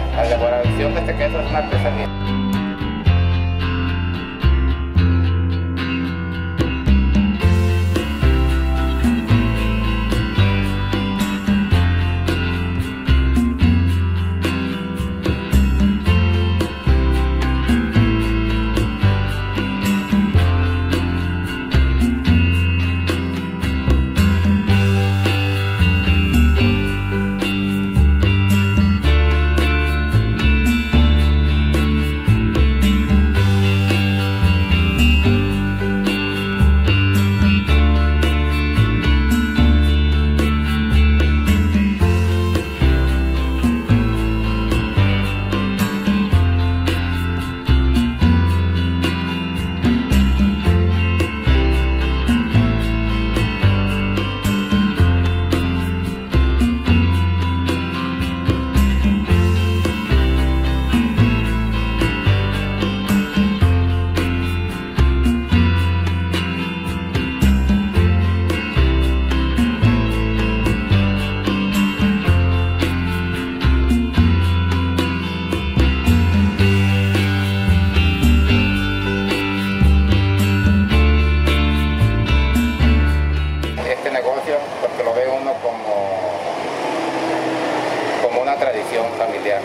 La elaboración de este queso es una artesanía. Porque lo ve uno como una tradición familiar.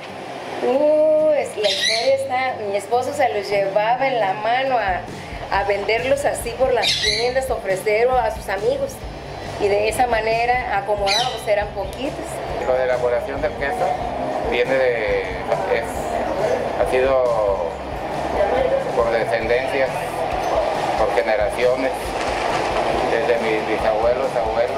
La historia está, mi esposo se los llevaba en la mano a venderlos así por las tiendas, ofrecer a sus amigos, y de esa manera acomodados, eran poquitos. Lo de elaboración del queso ha sido por descendencias, por generaciones, desde mis bisabuelos, abuelos,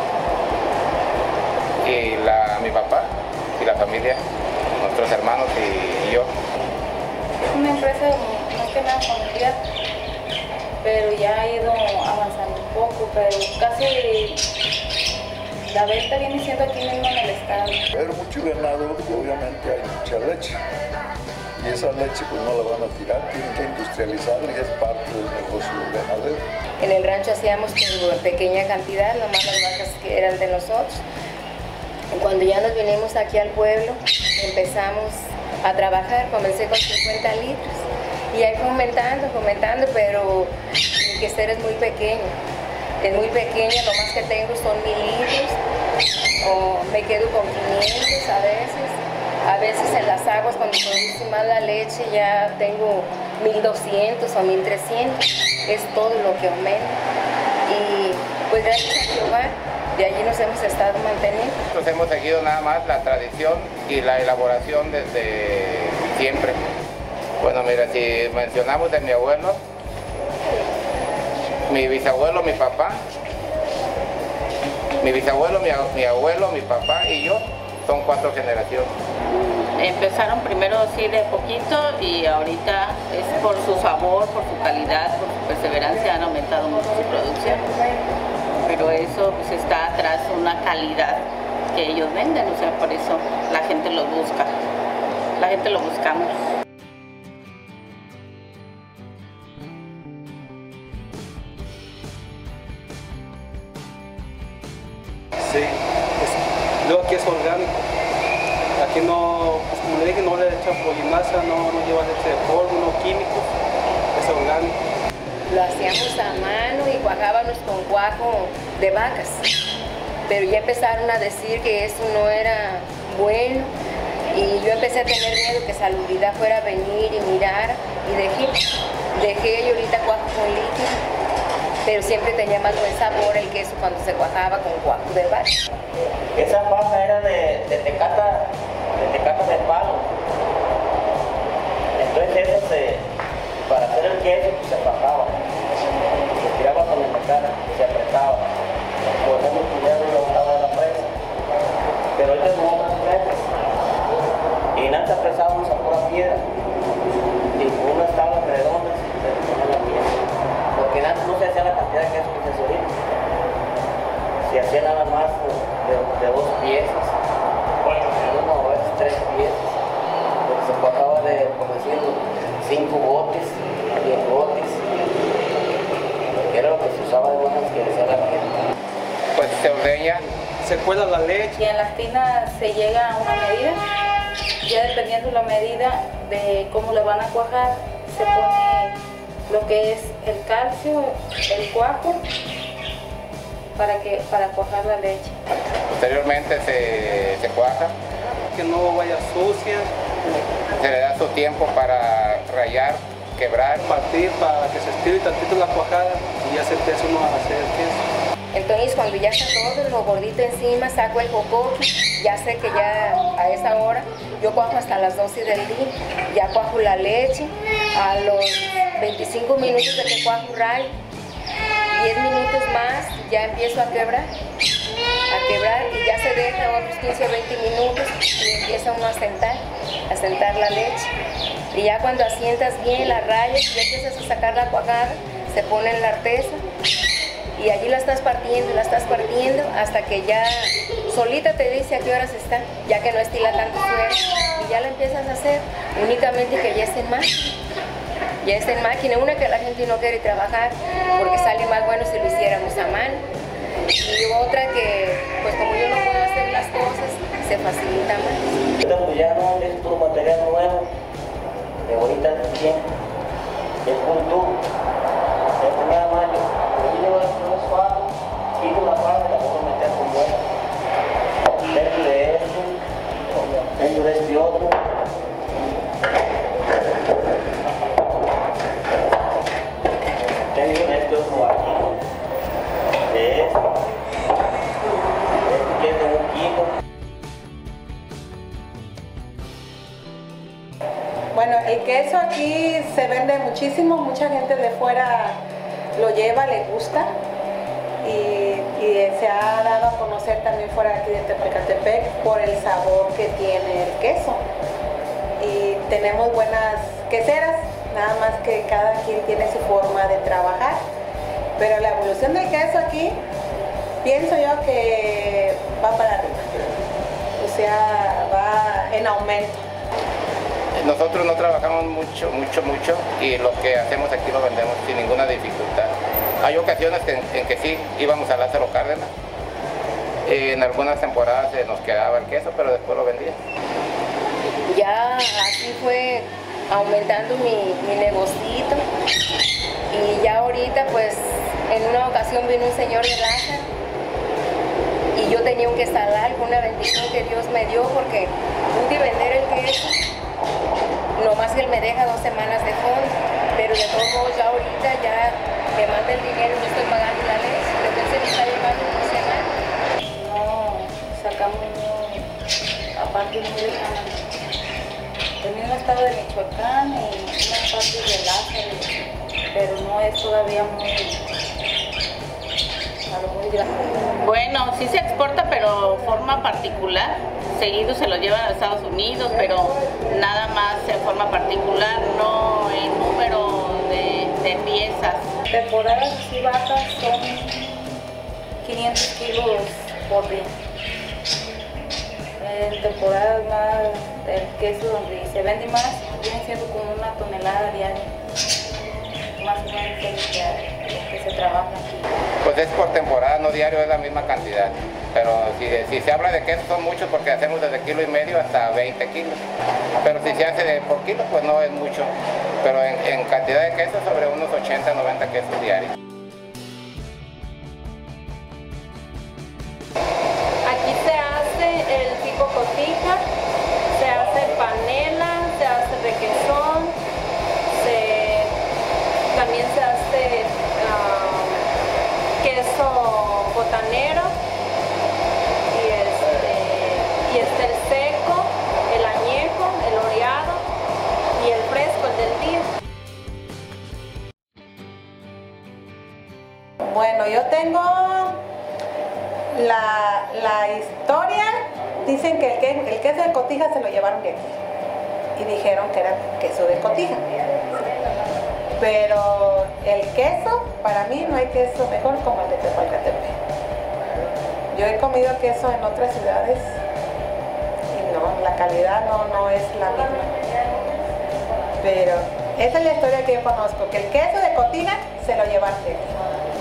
y mi papá y la familia, nuestros hermanos y yo. Es una empresa más que nada familiar, pero ya ha ido avanzando un poco, pero casi la venta viene siendo aquí mismo en el estado. Pero mucho ganado, obviamente hay mucha leche, y esa leche pues no la van a tirar, tienen que industrializarla y es parte del negocio del ganadero. En el rancho hacíamos en pequeña cantidad, nomás las vacas que eran de nosotros. Cuando ya nos vinimos aquí al pueblo, empezamos a trabajar, comencé con 50 litros y ahí fue aumentando, pero mi quesera es muy pequeño. Es muy pequeña, lo más que tengo son 1000 litros, o me quedo con 500 a veces. A veces en las aguas, cuando produce más la leche, ya tengo 1200 o 1300. Es todo lo que aumenta. Y pues gracias a Jehová, de allí nos hemos estado manteniendo. Nosotros hemos seguido nada más la tradición y la elaboración desde siempre. Bueno, mira, si mencionamos de mi abuelo, mi bisabuelo, mi papá, mi bisabuelo, mi abuelo, mi papá y yo, son 4 generaciones. Empezaron primero así de poquito y ahorita es por su sabor, por su calidad, por su perseverancia, han aumentado mucho su producción. Pero eso pues está atrás una calidad que ellos venden, o sea, por eso la gente lo busca, la gente lo buscamos. Sí, luego aquí es orgánico. Aquí no, pues como le dije, no le echan polimasa, no lleva leche de polvo, no químicos, es orgánico. Lo hacíamos a mano y cuajábamos con cuajo de vacas, pero ya empezaron a decir que eso no era bueno y yo empecé a tener miedo que Salubridad fuera a venir y mirar y dejé y ahorita cuajo con líquido, pero siempre tenía más buen sabor el queso cuando se cuajaba con cuajo de vaca. Esa paja era de tecata de palo. Entonces eso para hacer el queso pues, se fajaba. Se tiraba con la tecata, se apretaba. Por ejemplo, primero lo botaba de la presa. Pero ahorita son otras presas. Y en esta presábamos a pura piedra. Y con unas tablas redondas se ponía la piedra. Porque antes no se hacía la cantidad de queso que se hace ahorita. Se hacía nada más de 2 piezas. Una o 3 piezas. Porque se cuajaba de, por decirlo, 5 botes, 10 botes. Que era lo que se usaba de botas que decía la gente. Pues se ordeña. Se cuela la leche. Y en las tinas se llega a una medida ya dependiendo la medida de cómo le van a cuajar, se pone lo que es el calcio, el cuajo, para cuajar la leche. Posteriormente se cuaja. Que no vaya sucia. Se le da su tiempo para rallar, quebrar. Partir para que se estire tantito la cuajada y ya se empieza uno a hacer el queso. Entonces cuando ya está todo lo gordito encima, saco el jocoqui, ya sé que ya a esa hora, yo cuajo hasta las 12 del día, ya cuajo la leche, a los 25 minutos de que cuajo rayo, 10 minutos más ya empiezo a quebrar y ya se deja otros 15 o 20 minutos y empieza uno a sentar la leche. Y ya cuando asientas bien las rayas y ya empiezas a sacar la cuajada, se pone en la artesa y allí la estás partiendo hasta que ya solita te dice a qué horas está, ya que no estila tanto suero, y ya la empiezas a hacer, únicamente que ya esté en máquina. Ya está en máquina, una que la gente no quiere trabajar porque sale más bueno si lo hiciéramos a mano, y otra que pues como yo no puedo hacer las cosas, se facilita más. Ahorita pues ya no es puro material nuevo, de ahorita bien, es un tubo, es nada más, yo llevo el suave, quito la parte, la voy a meter con vuelta, dentro de esto, dentro de este otro. Tengo este otro aquí, de esto, tiene un kilo. Bueno, el queso aquí se vende muchísimo, mucha gente de fuera lo lleva, le gusta y se ha dado a conocer también fuera aquí de Tepalcatepec por el sabor que tiene el queso. Y tenemos buenas queseras, nada más que cada quien tiene su forma de trabajar, pero la evolución del queso aquí pienso yo que va para arriba, o sea, va en aumento. Nosotros no trabajamos mucho y lo que hacemos aquí lo vendemos sin ninguna dificultad. Hay ocasiones en que sí íbamos a Lázaro Cárdenas, en algunas temporadas se nos quedaba el queso, pero después lo vendía. Ya así fue aumentando mi negocito y ya ahorita pues en una ocasión vino un señor de Lázaro y yo tenía un quesadal con una bendición que Dios me dio porque pude vender el queso, nomás que él me deja 2 semanas de fondo, pero de todos modos ya ahorita ya me manda el dinero y yo estoy pagando la leche, entonces me está llevando 2 semanas. No sacamos aparte muy lejana. El mismo estado de Michoacán y unas partes de Lázaro, pero no es todavía muy grande. Bueno, sí se exporta, pero forma particular. Seguido se lo llevan a Estados Unidos, pero nada más en forma particular, no en número de piezas. Temporadas así bajas son 500 kilos por día. En temporadas más del queso donde se vende más, viene siendo como 1 tonelada diaria. Más o menos es que se trabaja aquí. Pues es por temporada, no diario, es la misma cantidad. Pero si se habla de queso son muchos porque hacemos desde 1,5 kilos hasta 20 kilos. Pero si se hace por kilo, pues no es mucho. Pero en cantidad de queso sobre unos 80, 90 quesos diarios. Aquí se hace el tipo cotija, se hace panela, se hace requesón, también se hace queso botanero y está el seco, el añejo, el oreado y el fresco, el del día. Bueno, yo tengo la historia, dicen que el queso de cotija se lo llevaron de aquí y dijeron que era queso de cotija. Pero el queso, para mí no hay queso mejor como el de Tepalcatepec. Yo he comido queso en otras ciudades y no, la calidad no es la misma. Pero esa es la historia que yo conozco, que el queso de cotija se lo llevan de aquí.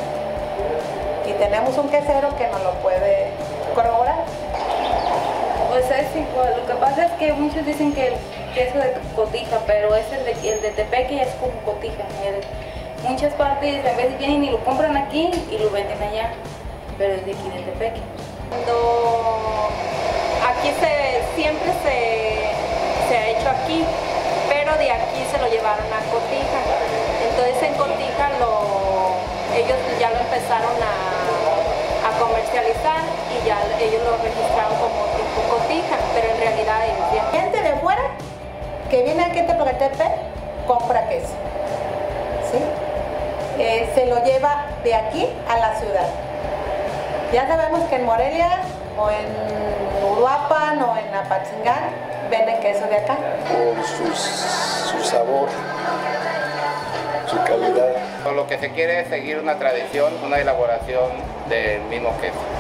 Y tenemos un quesero que nos lo puede corroborar. Pues Pues es igual, lo que pasa es que muchos dicen que el queso de Cotija, pero es el de Tepeque es como Cotija. Muchas partes a veces vienen y lo compran aquí y lo venden allá, pero es de aquí de Tepeque. Cuando aquí siempre se ha hecho aquí, pero de aquí se lo llevaron a Cotija. Entonces en Cotija ellos ya lo empezaron a comercializar y ya ellos lo registraron como tipo Cotija, pero en realidad ellos ya. Gente de fuera que viene aquí a Tepalcatepec compra queso, ¿sí? Se lo lleva de aquí a la ciudad. Ya sabemos que en Morelia o en Uruapan o en Apatzingán venden queso de acá. Por su sabor, su calidad. Lo que se quiere es seguir una tradición, una elaboración del mismo queso.